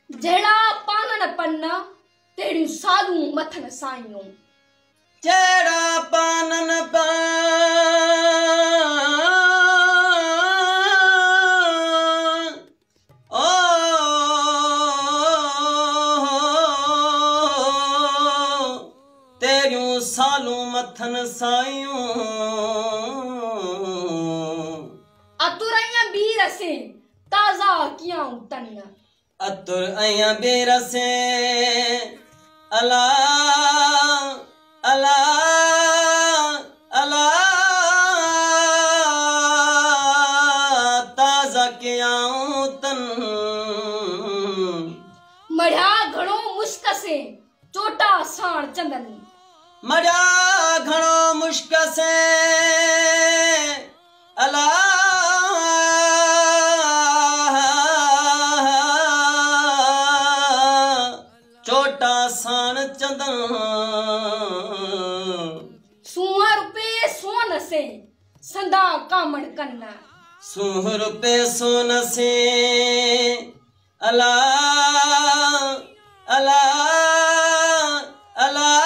जहिड़ा पानन पन्न तेड़ियूं सालूं मथन साइयूं। जहिड़ा पानन तेरियूं सालूं मथन साइयूं। अतुरैया बीर से ताज़ा कियां तन। अतुर ऐं बीर से अला अला अला ताज़ा कियां तन। मढ़िया घणो मुश्क से चोटा साण चंदन। मढ़िया घणो मुश्क से अला चोटा साण चंदन। सूहर पे सोन से संदा कामण कन्ना। सूहर पे सोन से अला अला अला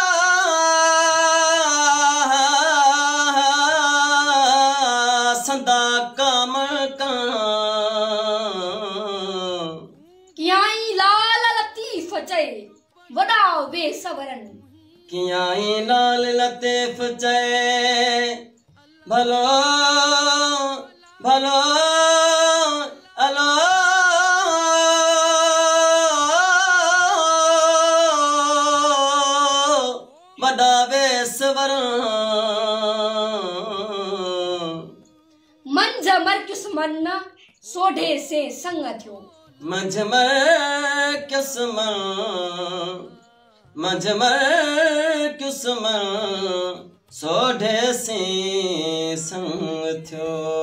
संदा कामण कन्ना। कियाई लाल लतीफ चए वड़ा वे सवरन। कियाई लाल लतीफ चए भलो भलो अलो वड़ा वे सवरन। मंझ मरकिस मन सोढे से संग थियो। मंझमर किस्मन मंझमर किस्मन सोढे से संग थियो।